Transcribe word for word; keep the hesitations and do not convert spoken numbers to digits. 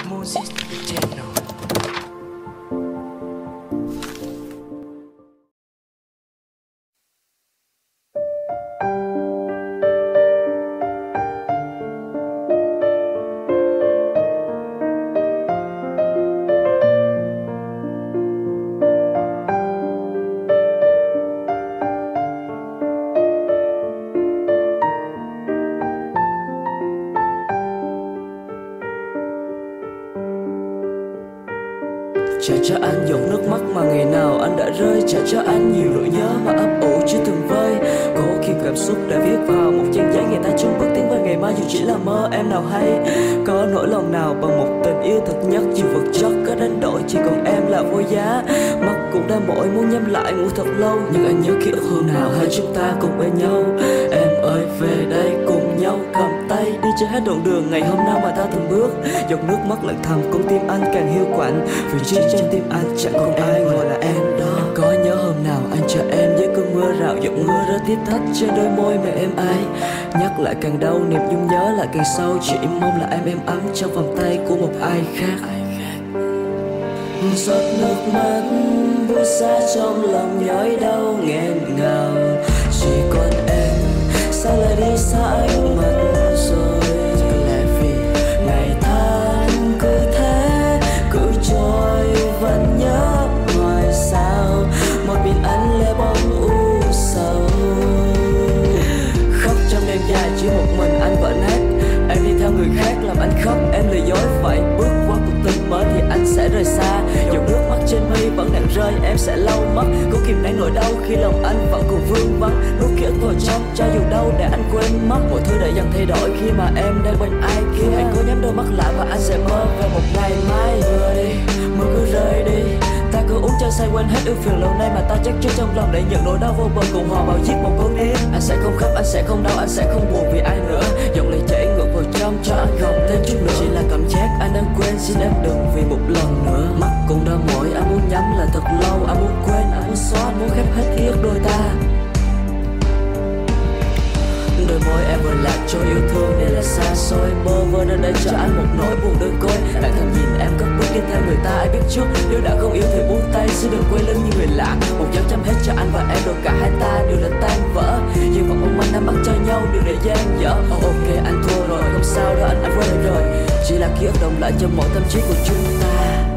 Moses Channel. Trả cho anh giọt nước mắt mà ngày nào anh đã rơi. Trả cho anh nhiều nỗi nhớ mà ấp ủ chưa từng vơi. Cố khiêng cảm xúc đã viết vào một trang giấy. Ngày ta chung bước tiến vào ngày mai dù chỉ là mơ em nào hay. Có nỗi lòng nào bằng một tình yêu thật nhất. Dù vật chất có đánh đổi chỉ còn em là vô giá. Mắt cũng đã mỏi muốn nhắm lại ngủ thật lâu. Nhưng anh nhớ ký ức hôm nào hai chúng ta cùng bên nhau. Em ơi về đây cùng nhau cầm tay đi trên hết đoạn đường ngày hôm nào mà ta từng bước. Giọt nước mắt lặng thầm con tim anh càng hiu quạnh. Vì chỉ trong tim anh chẳng còn ai ngoài là em đó. Có nhớ hôm nào anh chờ em dưới cơn mưa rào. Giọt mưa rơi tít thách trên đôi môi mà em ai. Nhắc lại càng đau niềm nhung nhớ lại càng sâu. Chỉ mong là em êm ấm trong vòng tay của một ai khác. Giọt nước mắt buốt xa trong lòng nhói đau nghẹn ngào. Chỉ còn em sao lại đi xa ánh mắt rồi. Lẽ vì ngày tháng cứ thế cứ trôi vẫn nhớ hoài sao. Một mình anh lê bóng u sầu. Khóc trong đêm dài chỉ một mình anh vẫn hát. Em đi theo người khác làm anh khóc. Em lừa dối phải bước qua cuộc tình mới thì anh sẽ rời xa. Dòng nước mắt trên mi vẫn đang rơi. Em sẽ lau mất cố kìm nén nỗi đau khi lòng anh vẫn còn vương vấn. Nuốt ký ức vào trong cho dù đâu để anh quên mất. Mọi thứ đã dần thay đổi khi mà em đang bên ai kia. Hãy cố nhắm đôi mắt lại và anh sẽ mơ về một ngày mai. Mưa đi, mưa cứ rơi đi. Ta cứ uống cho say quên hết ưu phiền lâu nay mà ta chắc chắn trong lòng để nhận nỗi đau vô bờ cùng hòa vào giết một con điên. Anh sẽ không khóc, anh sẽ không đau, anh sẽ không buồn vì ai nữa. Dòng lệ chảy ngược vào trong cho anh gồng thêm chút nữa. Chỉ là cảm giác anh đang quên, xin em đừng vì một lần nữa. Mắt cũng đã mỏi, anh muốn nhắm lại thật lâu. Anh muốn quên, anh muốn xóa, anh muốn khép hết ký ức đôi ta. Đôi môi em vừa lạc cho yêu thương này là xa xôi. Bơ vơ nơi đây cho anh một nỗi buồn đơn côi. Bạn thầm nhìn em cất bước đi theo người ta ai biết trước. Nếu đã không yêu thì buông tay, xin đừng quay lưng như người lạ. Một dấu chấm hết cho anh và em rồi cả hai ta đều đã tan vỡ. Hy vọng ông anh nắm bắt cho nhau đừng để gian dở. Oh, ok anh thua rồi, không sao đâu anh đã quên rồi. Chỉ là ký ức động lại trong mỗi tâm trí của chúng ta.